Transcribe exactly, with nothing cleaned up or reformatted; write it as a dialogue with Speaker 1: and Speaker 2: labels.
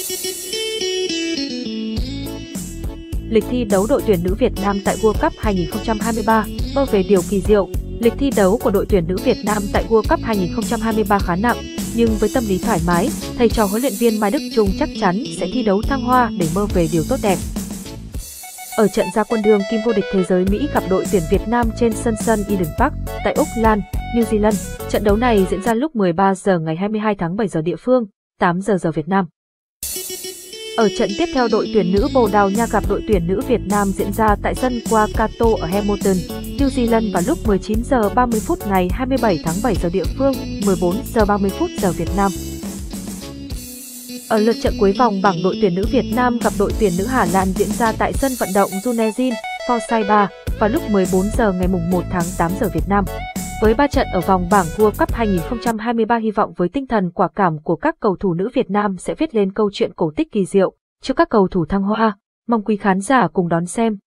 Speaker 1: Lịch thi đấu đội tuyển nữ Việt Nam tại World Cup hai không hai ba, mơ về điều kỳ diệu. Lịch thi đấu của đội tuyển nữ Việt Nam tại World Cup hai không hai ba khá nặng, nhưng với tâm lý thoải mái, thầy trò huấn luyện viên Mai Đức Chung chắc chắn sẽ thi đấu thăng hoa để mơ về điều tốt đẹp. Ở trận ra quân đương kim vô địch thế giới Mỹ gặp đội tuyển Việt Nam trên sân sân Eden Park tại Auckland, New Zealand, trận đấu này diễn ra lúc mười ba giờ ngày hai mươi hai tháng bảy giờ địa phương, tám giờ giờ Việt Nam. Ở trận tiếp theo, đội tuyển nữ Bồ Đào Nha gặp đội tuyển nữ Việt Nam diễn ra tại sân Waikato ở Hamilton, New Zealand vào lúc mười chín giờ ba mươi phút ngày hai mươi bảy tháng bảy giờ địa phương, mười bốn giờ ba mươi phút giờ Việt Nam. Ở lượt trận cuối vòng bảng, đội tuyển nữ Việt Nam gặp đội tuyển nữ Hà Lan diễn ra tại sân vận động Junezin, Forsyth vào lúc mười bốn giờ ngày một tháng tám giờ Việt Nam. Với ba trận ở vòng bảng World Cup hai không hai ba, hy vọng với tinh thần quả cảm của các cầu thủ nữ Việt Nam sẽ viết lên câu chuyện cổ tích kỳ diệu cho các cầu thủ thăng hoa. Mong quý khán giả cùng đón xem.